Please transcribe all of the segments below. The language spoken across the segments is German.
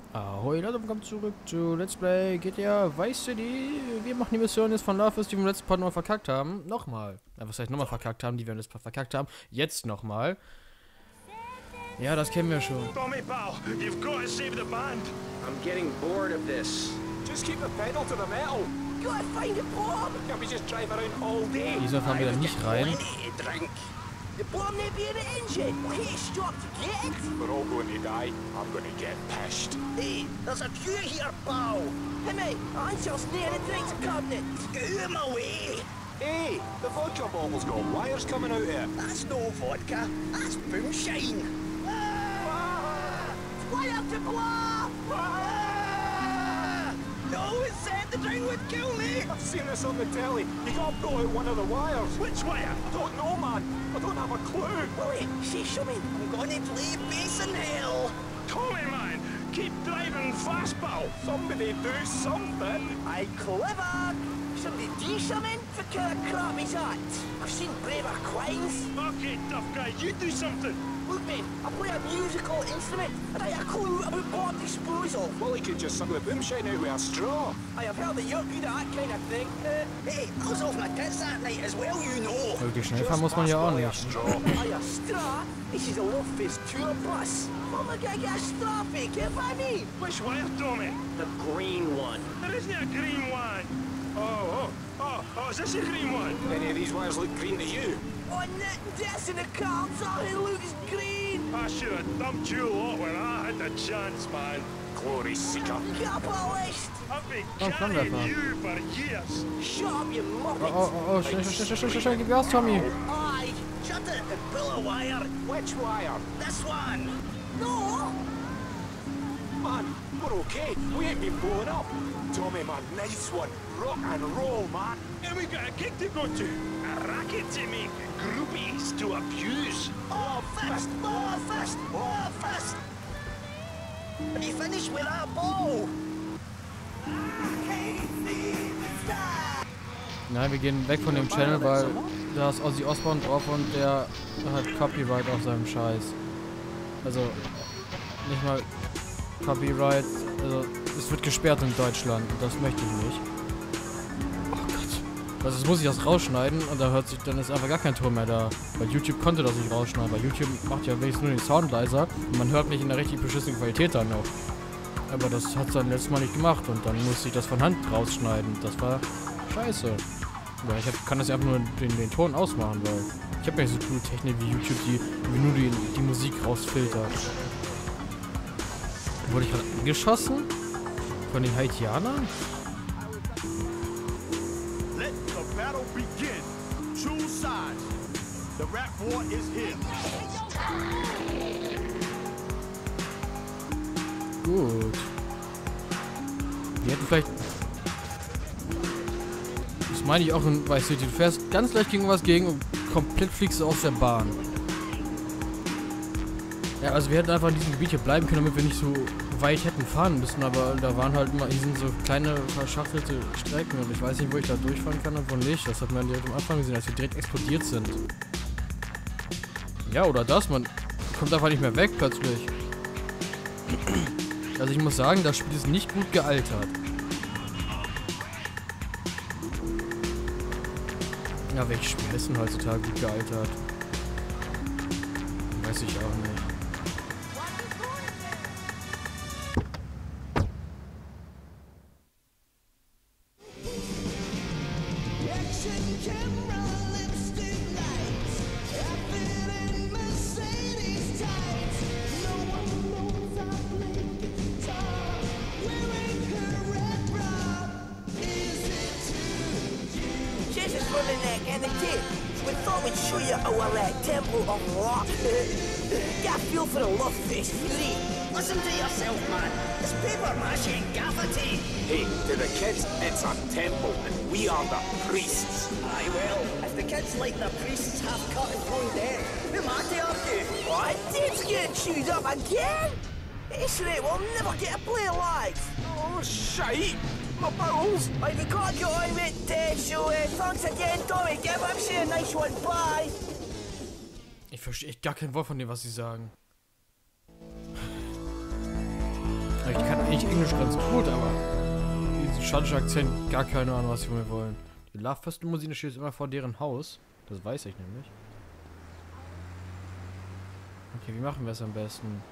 Ahoi Leute, willkommen zurück zu Let's Play GTA Vice City. Wir machen die Mission jetzt von Love, die wir im letzten Part nochmal verkackt haben. Nochmal. Ja, was heißt nochmal verkackt haben, die wir im letzten Part verkackt haben. Jetzt nochmal. Ja, das kennen wir schon. Tommy, pal, you've got to save the band. I'm getting bored of this. Just keep the pedal to the metal. Gotta find a bomb. Can't we just drive around all day? Diesmal fahren wir da nicht rein. Plenty to drink. The bomb may be in the engine. Hey, stop to get it. We're all going to die. I'm going to get pissed. Hey, there's a queue here, pal. Hey, mate, Ansel's near the drinks cabinet. Get out of my way. Hey, the vodka bottle's got wires coming out here. That's no vodka. That's moonshine. Fly up to blow. No, it said the drink would kill me. I've seen this on the telly. You got to pull out one of the wires. Which wire? I don't know, man. I don't have a clue. Willie, say something. I'm gonna play bass in hell. Tommy, man, keep driving fast, pal. Somebody do something. I clever. Somebody do something for kind of crap is that? I've seen braver quines. Okay, tough guy, you do something. Look, mate, I play a musical instrument and I have a clue about bomb disposal. Well, he could just suck the boomshine out with a straw. I have heard that you're good at that kind of thing. Hey, I was off my tits that night as well, you know. Wirklich schnell fahren muss man ja auch nicht. I a straw? This is a Loftus tour bus. What am I gonna get a straw fake, if I mean? Which wire, Tommy? The green one. There isn't a green one. Oh, is this a green one? Any of these wires look green to you? Oh, that's in the car. Sorry, Lucas Green. I should have dumped you a lot when I had the chance, man. Glory seeker. Capitalist. I've been Oh, carrying Flammenwerfer. you for years. Shut up, you muppet. Oh, schnell, gib Gas, Tommy. Aye, shut it and pull a wire. Which wire? This one. No. Man, we're okay. We ain't been blown up. Tommy, man, nice one. Rock and roll, man. And we got a gig to go to. A racket to make. Groupies to abuse. Oh, fist. Oh, fist. Oh, fist. Have you finished with that ball? Nein, wir gehen weg von dem Channel, weil da ist Ozzy Osbourne drauf und der hat Copyright auf seinem Scheiß. Also, nicht mal Copyright, also es wird gesperrt in Deutschland und das möchte ich nicht. Oh Gott. Also jetzt muss ich das rausschneiden und dann ist einfach gar kein Ton mehr da. Weil YouTube konnte das nicht rausschneiden, weil YouTube macht ja wenigstens nur den Sound leiser und man hört mich in der richtig beschissenen Qualität dann noch. Aber das hat es dann letztes Mal nicht gemacht und dann musste ich das von Hand rausschneiden. Das war scheiße. Ja, ich kann das einfach nur den Ton ausmachen, weil ich habe ja nicht so coole Technik wie YouTube, die nur die Musik rausfiltert. Wurde ich gerade angeschossen? Von den Haitianern? Let the battle begin. Choose sides. The rap war is here. Gut. Wir hätten vielleicht... Das meine ich auch in Vice City. Du fährst ganz leicht gegen was gegen und komplett fliegst du aus der Bahn. Ja, also wir hätten einfach in diesem Gebiet hier bleiben können, damit wir nicht so weit hätten fahren müssen, aber da waren halt immer, hier sind so kleine verschachtelte Strecken und ich weiß nicht, wo ich da durchfahren kann und wo nicht. Das hat man direkt am Anfang gesehen, als wir direkt explodiert sind. Ja, oder das, man kommt einfach nicht mehr weg plötzlich. Also ich muss sagen, das Spiel ist nicht gut gealtert. Ja, welches Spiel ist denn heutzutage gut gealtert? Weiß ich auch nicht. Jesus for the neck and the tip. We thought we'd show you our temple of rock. Get a feel for the love fist, Fury. Listen to yourself, man. It's paper mache and gaffer tape. Hey, to the kids, it's a temple, and we are the priests. Aye, well, if the kids like the priests half cut and thrown dead, who am I to argue? What? Dave's getting chewed up again? It's right, we'll never get to play live. Oh, shite! My bowels! I've got to get on with it, so thanks again, Tommy. Give MC a nice one. Bye. Ich verstehe echt gar kein Wort von dem, was sie sagen. Ich kann eigentlich Englisch ganz gut, aber diesen schottische Akzent, gar keine Ahnung, was sie von mir wollen. Die Love Fest Limousine steht immer vor deren Haus. Das weiß ich nämlich. Okay, wie machen wir es am besten?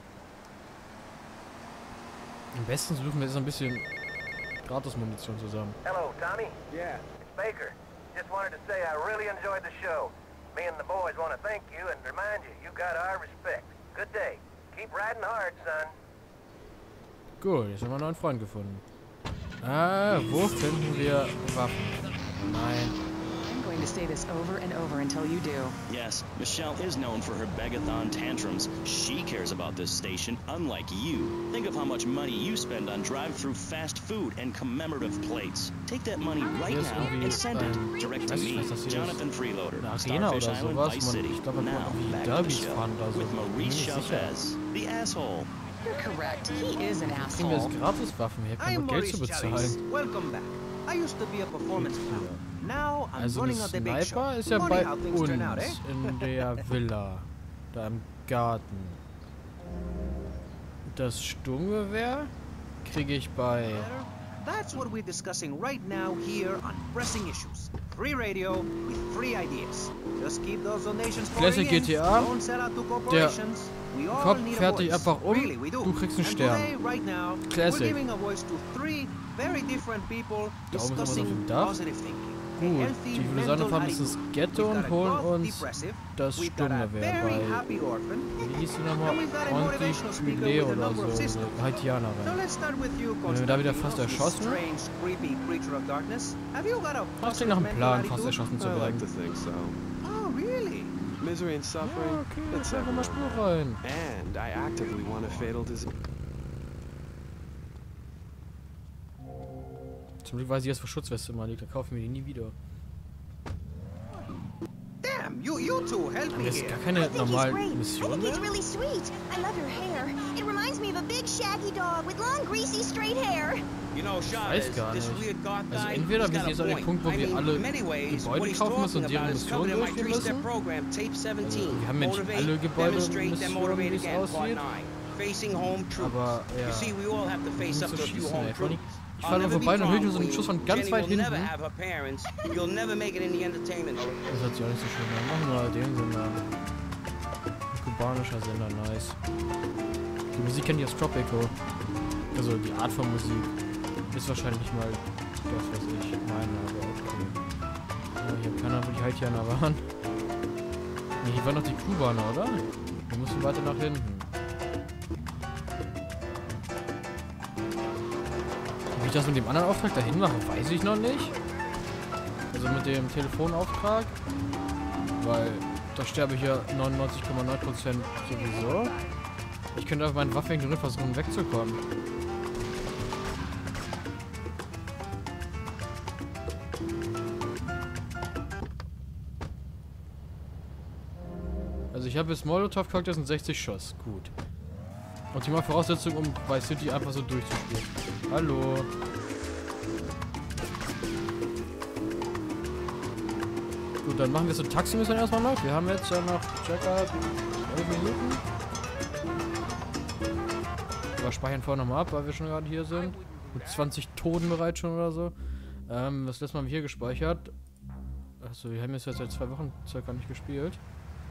Am besten suchen wir jetzt ein bisschen Gratis-Munition zusammen. Hello, Tommy. Yeah. It's Baker. Just wanted to say I really enjoyed the show. Me and the boys want to thank you and remind you, you got our respect. Good day. Keep riding hard, son. Gut, jetzt haben wir einen neuen Freund gefunden. Ah, wo finden wir Waffen? Nein. I'm going to say this over and over until you do. Yes, Michelle is known for her begathon tantrums. She cares about this station, unlike you. Think of how much money you spend on drive-through fast food and commemorative plates. Take that money right Hier ist now irgendwie and send it ein, direct to weiß ich, me, was das hier Jonathan Freeloader, ist, eine Arena Starfish oder Island, sowas. Vice City. Ich glaube, man Now, kann irgendwie back to the Derbys show fahren oder so. with Bin mir Maurice nicht sicher. Chavez, the asshole. You're correct. He is an Kriegen wir jetzt asshole. Gratis-Waffen? Ich habe kein Geld zu bezahlen. Welcome back. I used to be a performance clown. Now I'm Also ein running out the big show. Sniper ist ja Funny bei how things uns turn out, in der Villa. Da im Garten. Das Sturmgewehr kriege ich bei... That's what we're discussing right now here on Pressing Issues. Free radio with free ideas. Just keep those donations Classic pouring in. GTA. Don't sell out to corporations. We all Kopf need a fährt dich voice. einfach um, Really, we do. du kriegst einen And Stern. today, right now, Classic. we're giving a voice to 3 very different people Da oben ist was auf dem discussing Dach. positive thinking. Gut, die würde sagen, fahren bis ins Ghetto und holen uns das Sturmgewehr bei... Wie hieß die nochmal? Anti-Chile oder so, eine Haitianerin. Wenn wir da wieder fast erschossen? Das klingt nach einem Plan, fast erschossen zu I like werden. to think so. Oh, really? Misery and suffering, Ja, okay, it's jetzt machen wir everywhere. Spur rein. And I actively want a fatal disease. Zum Glück weiß ich, dass für Schutzweste mal liegt, da kaufen wir die nie wieder. Damn, you two help Haben me wir jetzt here. gar keine I think he's normalen great. I Missionen think mehr? he's really sweet. I love your hair. It reminds me of a big shaggy dog with long greasy straight hair. You know, Ich weiß gar nicht. goth Also entweder wir sind jetzt an dem Punkt, wo wir alle Gebäude kaufen müssen und deren Missionen durchgehen müssen. Also, wir haben ja nicht alle Gebäude-Missionen, wie es aussieht. Aber ja, wir müssen so schießen, ey. Vor allem, ich fahre da vorbei und dann höre ich so einen Schuss von ganz weit hinten. Das hört sich auch nicht so schön an. Machen wir den Sender. Ein kubanischer Sender, nice. Die Musik kennt ihr aus Tropico. Also die Art von Musik. Ist wahrscheinlich nicht mal das, was ich meine, aber okay. Ja, ich habe keine Ahnung, wo die Haitianer waren. Nee, hier waren noch die Kubaner, oder? Wir müssen weiter nach hinten. Wie ich das mit dem anderen Auftrag dahin mache, weiß ich noch nicht. Also mit dem Telefonauftrag. Weil da sterbe ich ja 99,9% sowieso. Ich könnte auf meinen Waffen ignorieren versuchen wegzukommen. Also ich habe jetzt Molotov-Cocktails und 60 Schuss. Gut. Optimale Voraussetzung, um Vice City einfach so durchzuspielen. Hallo. Gut, dann machen wir so Taxi-Mission erstmal noch. Wir haben jetzt ja noch circa 11 Minuten. Wir speichern vorher nochmal ab, weil wir schon gerade hier sind. Mit 20 Toten bereits schon oder so. Das letzte Mal haben wir hier gespeichert. Achso, wir haben jetzt seit 2 Wochen circa nicht gespielt.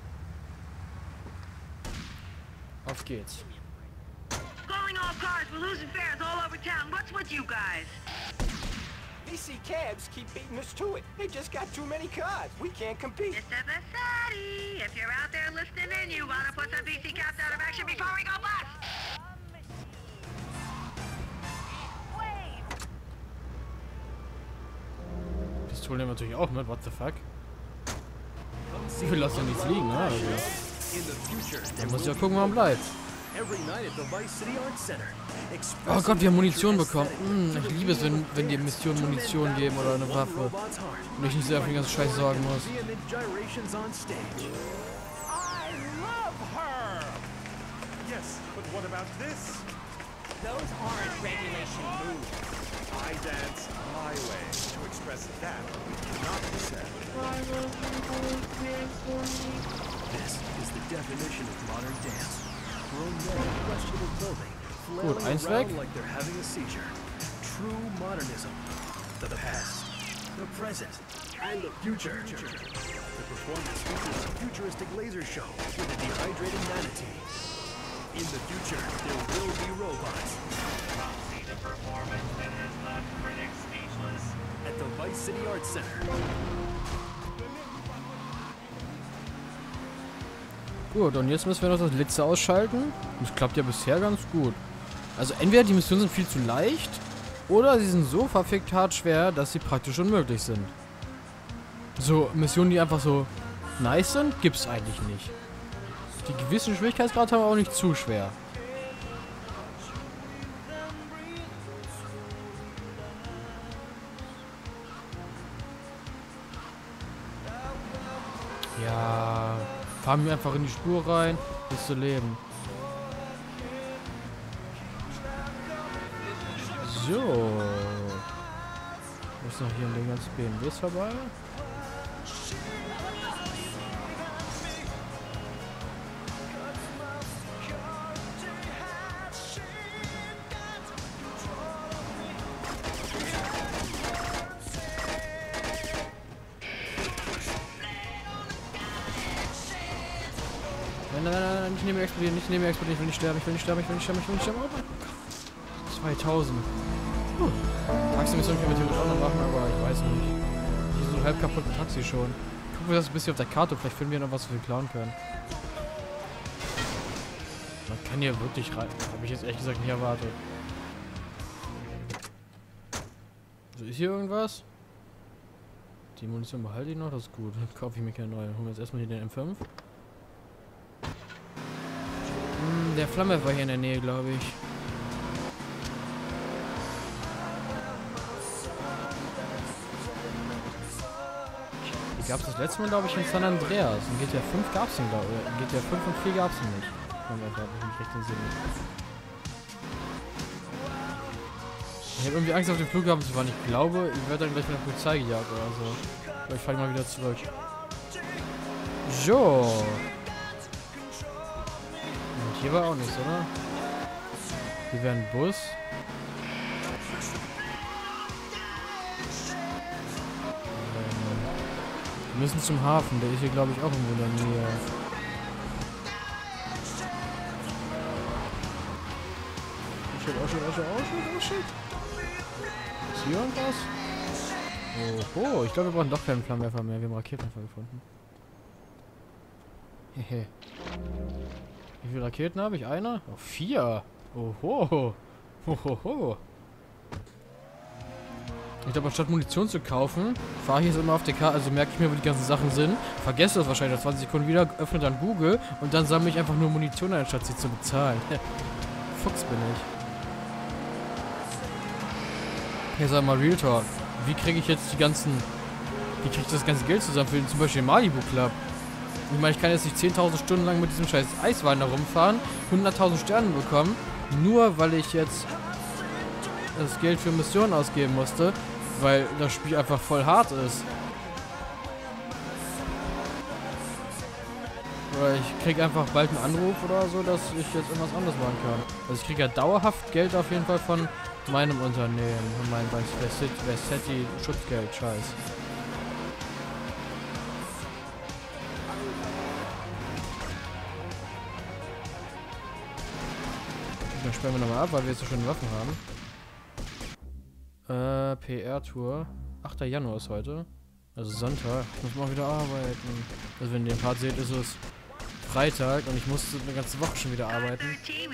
Auf geht's. Calling all cars. We're losing fares all over town. What's with you guys? BC cabs keep beating us to it. They just got too many cars. We can't compete. Mr. Vasati, if you're out there listening in, you gotta put some BC cabs out of action before we go bust. Pistolen nehmen wir natürlich auch mit, what the fuck? Wir lassen ja nichts liegen, ne? Also, dann muss ich ja gucken, wo man bleibt. Oh Gott, wir haben Munition bekommen. Ich liebe es, wenn die Missionen Munition geben oder eine Waffe. Und ich nicht sehr für die ganze Scheiße sorgen muss. Yes, but what about this? Those aren't regulation moves. I dance my way to express that not be said. This is the definition of modern dance. Throwing men in questionable clothing, Gut, eins weg. Like they're having a seizure. True modernism. The past, the present, and the future. The performance features a futuristic laser show with a dehydrated manatee. In the future, there will be robots. See the performance that has left critics speechless. At the Vice City Arts Center. Gut, und jetzt müssen wir noch das letzte ausschalten. Das klappt ja bisher ganz gut. Also entweder die Missionen sind viel zu leicht, oder sie sind so verfickt hart schwer, dass sie praktisch unmöglich sind. So Missionen, die einfach so nice sind, gibt's eigentlich nicht. Die gewissen Schwierigkeitsgrad haben auch nicht zu schwer. Ja, fahren wir einfach in die Spur rein, bis zu leben. So. Muss noch hier an den ganzen BMWs vorbei. Nein, nicht neben mir explodieren, nicht neben mir explodieren, ich will nicht sterben, ich will nicht sterben, ich will nicht sterben, ich will nicht sterben. Oh mein Gott. 2000. Taxi-Mission können wir theoretisch auch noch machen, aber ich weiß nicht. Hier so halb kaputt ein Taxi schon. Gucken wir das ein bisschen auf der Karte, vielleicht finden wir noch was, was wir klauen können. Man kann hier wirklich rein. Habe ich jetzt ehrlich gesagt nicht erwartet. So, ist hier irgendwas? Die Munition behalte ich noch, das ist gut. Dann kaufe ich mir keine neue. Holen wir jetzt erstmal hier den M5. Der Flamme war hier in der Nähe, glaube ich. Die gab es das letzte Mal, glaube ich, in San Andreas. In GTA 5 gab es den, glaube ich. In GTA 5 und 4 gab es den nicht. Ich habe irgendwie Angst, auf den Flughafen zu fahren. Ich glaube, ich werde dann gleich mit der Polizei gejagt oder so. Aber ich fahre mal wieder zurück. So. Und hier war auch nichts, oder? Hier wäre ein Bus. Wir müssen zum Hafen. Der ist hier, glaube ich, auch irgendwo in der Nähe. Oh shit. Ist hier irgendwas? Oh, ich glaube, wir brauchen doch keinen Flammenwerfer mehr. Wir haben Raketenwerfer gefunden. Hehe. Wie viele Raketen habe ich? Einer? Oh, 4. Oho. Hohoho. Ich glaube, anstatt Munition zu kaufen, fahre ich jetzt immer auf der Karte, also merke ich mir, wo die ganzen Sachen sind, vergesse das wahrscheinlich nach 20 Sekunden wieder, öffne dann Google und dann sammle ich einfach nur Munition, anstatt sie zu bezahlen. Fuchs bin ich. Hier sag mal Real Talk. Wie kriege ich jetzt das ganze Geld zusammen für zum Beispiel den Malibu Club? Ich meine, ich kann jetzt nicht 10.000 Stunden lang mit diesem scheiß Eiswein da rumfahren, 100.000 Sterne bekommen, nur weil ich jetzt das Geld für Missionen ausgeben musste, weil das Spiel einfach voll hart ist. Oder ich krieg einfach bald einen Anruf oder so, dass ich jetzt irgendwas anderes machen kann. Also ich kriege ja dauerhaft Geld auf jeden Fall von meinem Unternehmen, von meinem Versetti Schutzgeld, scheiß. Dann sperren wir nochmal ab, weil wir jetzt so schöne Waffen haben. PR-Tour. 8. Januar ist heute. Also Sonntag. Ich muss mal wieder arbeiten. Also wenn ihr den Part seht, ist es Freitag und ich musste eine ganze Woche schon wieder arbeiten. Okay,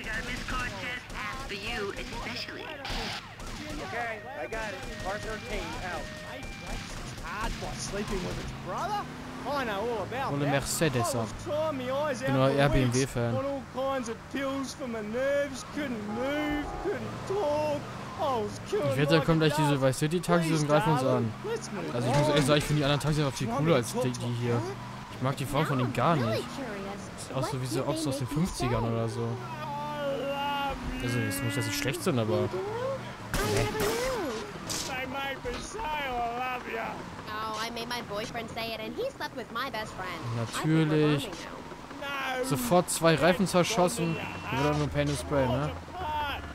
I got it. Part 13 out. Hard by sleeping with its brother? I know all about Hole that. Mercedes ab. Ich bin nur eher BMW-Fan. All kinds of pills for my nerves, couldn't move, couldn't talk. Ich wette, da kommen gleich diese Vice City Taxis und greifen uns an. Also ich muss ehrlich sagen, ich finde die anderen Taxis einfach viel cooler als die hier. Ich mag die Form von ihnen gar nicht. Sieht aus so wie so Ops aus den 50ern oder so. Also ist nicht, dass sie schlecht sind, aber... Nee. Natürlich. Sofort 2 Reifen zerschossen. Hier wird auch nur Paint and Spray, ne?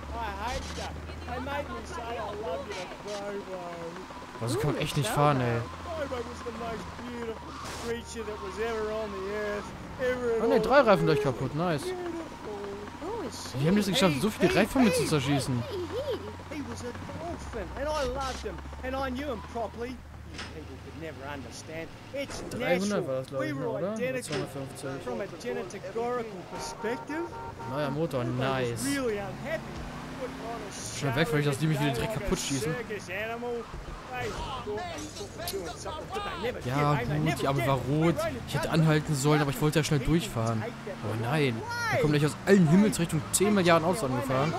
They made me say I love you to Bobo. Also kann man echt nicht fahren, ey. Bobo was the most beautiful creature that was ever on the earth. Ever Oh ne, 3 Reifen gleich kaputt, nice. Die haben es geschafft, so viele Reifen mit zu zerschießen. He was a dolphin, and I loved him, and I knew him properly. You people could never understand. It's 300 war das, glaube we ich, were oder? identical 250. from a genetical perspective. Neuer Motor, nice. Really unhappy. What kind of Schnell weg, weil ich das die mich wieder direkt kaputt schießen. Ja gut, die Ampel war rot. Ich hätte anhalten sollen, aber ich wollte ja schnell durchfahren. Aber nein, da kommen gleich aus allen Himmelsrichtungen 10 Milliarden Autos angefahren.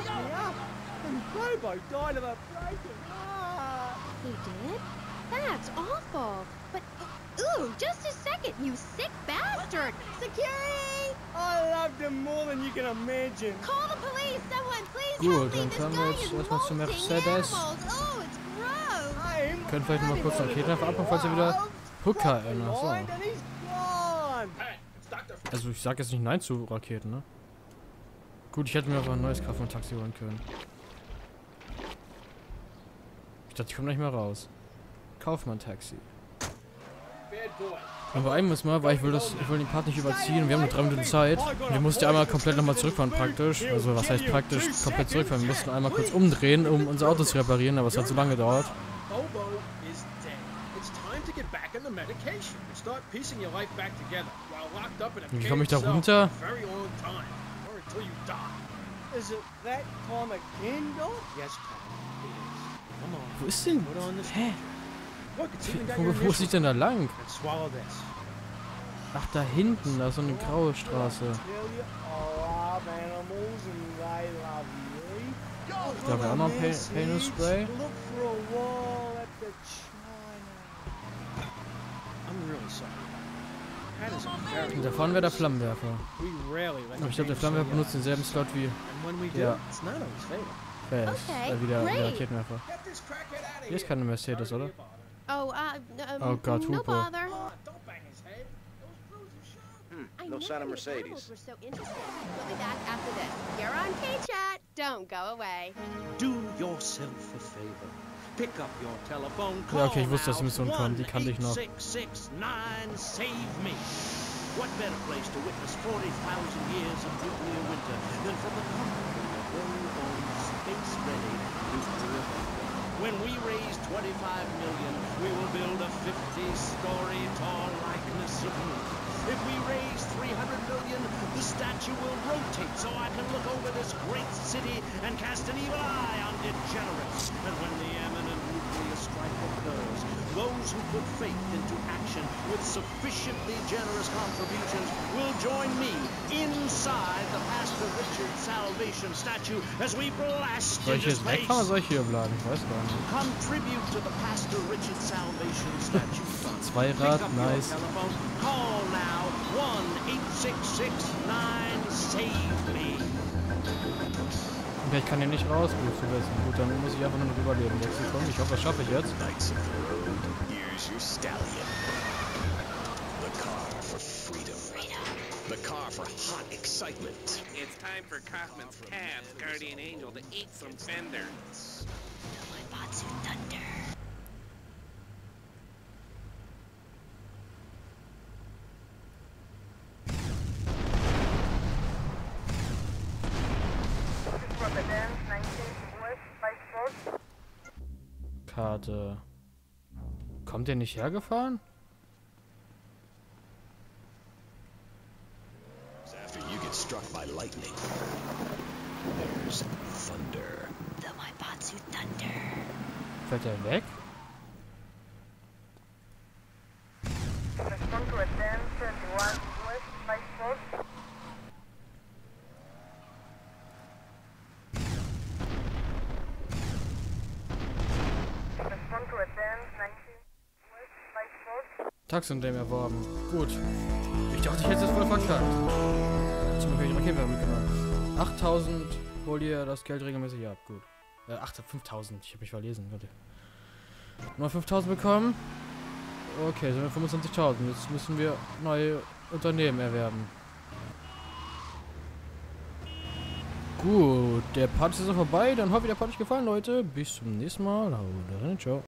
He did? That's awful. But, ooh, just a second, you sick bastard! Security! I loved him more than you can imagine. Call the police! Someone please Gut, help me! dann This fahren wir guy jetzt is erstmal zu molting Mercedes. animals! Oh, it's gross! Können vielleicht noch mal kurz einen Raketenwerfer abmachen, falls er wieder Hooker erinnert. So. And he's gone! Also ich sag jetzt nicht Nein zu Raketen, ne? Gut, ich hätte mir einfach ein neues Kaufmann-Taxi holen können. Ich dachte, ich komme nicht mehr raus. Kaufmann-Taxi. Aber einmal mal, weil ich will den Part nicht überziehen. Wir haben nur 3 Minuten Zeit. Und wir mussten einmal komplett nochmal zurückfahren praktisch. Also was heißt praktisch? Komplett zurückfahren. Wir mussten einmal kurz umdrehen, um unser Auto zu reparieren, aber es hat so lange gedauert. Wie komme ich da runter? Is it that time again, Doc? Yes, Pat. It is. Come on. Wo ist denn? Put on this Hä? Look, it's even got Wo your muss ich denn da lang? And swallow this. Ach, da hinten, da ist so eine graue Straße. Tell you, I love animals and they love me. Da haben wir auch noch ein Paint Spray. Look for a wall at the China. I'm really sorry. That is a very Und da vorne wäre der Flammenwerfer. We rarely let Aber ich glaube, der Flammenwerfer benutzt denselben Slot wie And when we do, Ja. it's not always fatal. wie der Raketenwerfer. Hier ist keine Mercedes, oder? Oh, Oh Gott, no Hupe. bother. Don't bang his head. I No never sign of knew Mercedes. animals were so interesting. We'll be back after this. You're on K-Chat. Don't go away. Do yourself a favor. Pick up your telephone. Ja, okay, ich wusste, dass die Mission kommt. Die kannte ich noch. 1-866-9 Save Me. What better place to witness 40,000 years of nuclear winter than for the comfort of a very own space-ready nuclear bunker? When we raise 25 million, we will build a 50-story tall likeness of me. If we raise 300 million, the statue will rotate so I can look over this great city and cast an evil eye on degenerates. And when the imminent nuclear strike occurs, those who put faith into action with sufficiently generous contributions will join me inside the Pastor Richard Salvation statue as we blast Soll ich into jetzt wegfahren oder space. soll ich hier bleiben? Ich weiß gar nicht. Contribute to the Pastor Richard Salvation statue fund. Zweirad, Pick up your nice. telephone. Call now 1-866-9-SAVE-ME. Okay, ich kann hier nicht raus, gut zu wissen. Gut, dann muss ich einfach nur noch überleben. 6 Sekunden. Ich hoffe, das schaffe ich jetzt. Knights of the road, here's your stallion. The car for freedom. The car for hot excitement. It's time for Kaufman's Cab's guardian angel to eat some fender. Batsu Thunder. Karte. Kommt der nicht hergefahren? After you get struck by lightning, there's thunder. The Maibatsu Thunder. Fährt er weg? Taxi-Unternehmen erworben. Gut. Ich dachte, ich hätte es voll verkackt. Zum Beispiel die Rakete mitgenommen. 8000 hol ihr das Geld regelmäßig ab. Gut. 5000. Ich habe mich verlesen. Warte. Nur 5000 bekommen. Okay, sind wir 25.000. Jetzt müssen wir neue Unternehmen erwerben. Gut, der Part ist so vorbei. Dann hoffe ich, der Part hat euch gefallen, Leute. Bis zum nächsten Mal. Haut rein, ciao.